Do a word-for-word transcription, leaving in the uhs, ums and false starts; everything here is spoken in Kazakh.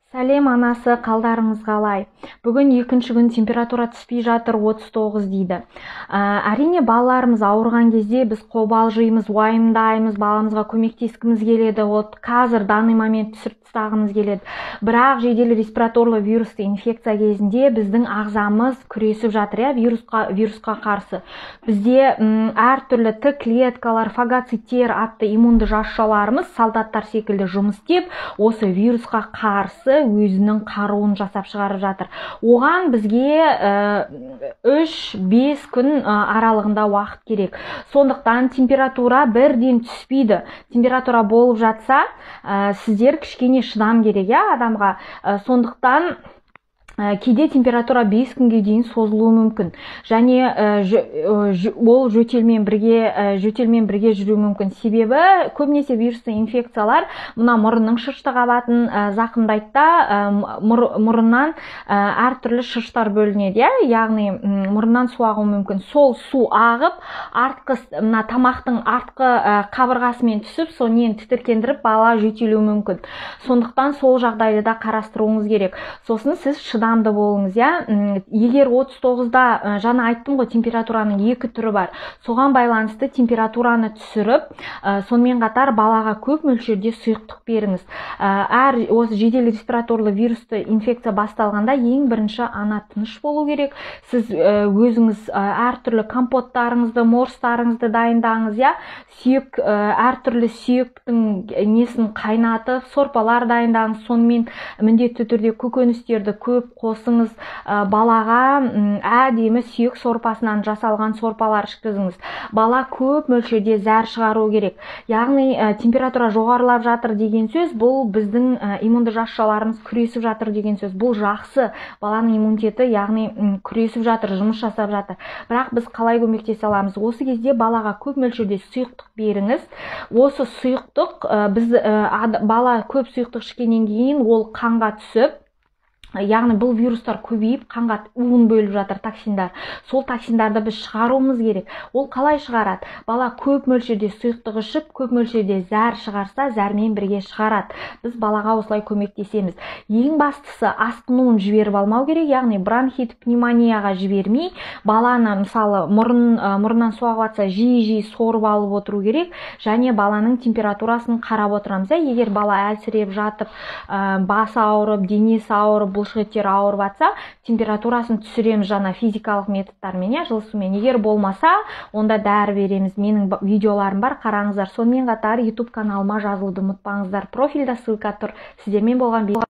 Сәлем анасы, қалдарыңыз қалай? Бүгін екінші күн температура түспей жатыр, отыз тоғыз дейді. Ә, әрине балаларымыз ауырған кезде біз қобалжимыз, уайымдаймыз, баламызға көмектескіміз келеді, от қазір данный момент түсіріп тастағымыз келеді. Бірақ жедел респираторлы вирусты инфекция кезінде біздің ағзамыз күресіп жатыр, иә, вирусқа, вирусқа қарсы. Бізде м, әртүрлі Т клеткалар, фагоциттер атты иммунды жасушаларымыз солдаттар секілді жұмыс істеп, осы вирусқа қарсы өзінің қаруын жасап шығарып жатыр. Оған бізге үш бес күн аралығында уақыт керек. Сондықтан температура бірден түспейді. Температура болып жатса, сіздер кішкене шыдам керек, иә, адамға. Сондықтан кейде температура бес күнге дейін созылуы мүмкін. Және ол жөтелмен бірге жөтелмен бірге жүруі мүмкін. Себебі көбінесе вирусты инфекциялар мына мұрынның шырышты қабатын зақымдайды да, мұрыннан әртүрлі шырыштар бөлінеді, яғни мұрыннан су ағуы мүмкін. Сол су ағып, артқы мына тамақтың артқы қабырғасымен түсіп, сонымен тітіркендіріп бала жөтелуі мүмкін. Сондықтан сол жағдайды да қарастыруыңыз керек. Сосын сіз шыдам шыдамды болыңыз, иә. Егер отыз тоғызда, жаңа айттым ғой, температураның екі түрі бар. Соған байланысты температураны түсіріп, сонымен қатар балаға көп мөлшерде сұйықтық беріңіз. Әр осы жедел респираторлы вирусты инфекция басталғанда ең бірінші ана тыныш болу керек. Сіз өзіңіз әртүрлі компоттарыңызды, морстарыңызды дайындаңыз, иә. Сүйек, әртүрлі сүйектің несін қайнатып, сорпалар дайындаңыз. Сонымен міндетті түрде көкөністерді көп қосыңыз, балаға әдемі сүйек сорпасынан жасалған сорпалар ішкізіңіз. Бала көп мөлшерде зәр шығару керек. Яғни температура жоғарылап жатыр деген сөз, бұл біздің иммунды жасушаларымыз күресіп жатыр деген сөз. Бұл жақсы, баланың иммунитеті, яғни күресіп жатыр, жұмыс жасап жатыр. Бірақ біз қалай көмектесе аламыз? Осы кезде балаға көп мөлшерде сұйықтық беріңіз. Осы сұйықтық, біз бала көп сұйықтық ішкеннен кейін ол қанға түсіп, яғни бұл вирустар көбейіп, қанға уын бөліп жатыр, токсиндар. Сол токсиндарды біз шығаруымыз керек. Ол қалай шығарады? Бала көп мөлшерде сұйықтық ішіп, көп мөлшерде зәр шығарса, зәрмен бірге шығарады. Біз балаға осылай көмектесеміз. Ең бастысы асқынуын жіберіп алмау керек, яғни бронхит, пневмонияға жібермей, баланы мысалы мұрын, мұрыннан су ағып жатса, жиі-жиі сорып алып отыру керек, және баланың температурасын қарап отырамыз. Егер бала әлсіреп жатып, басы ауырып, денесі ауырып, бұлшық еттері ауырып жатса, температурасын түсіреміз жаңа физикалық методтармен, иә, жылы сумен. Егер болмаса, онда дәрі береміз. Менің видеоларым бар, қараңыздар. Сонымен қатар YouTube каналыма жазылуды ұмытпаңыздар. Профильда ссылка тұр. Сіздермен болған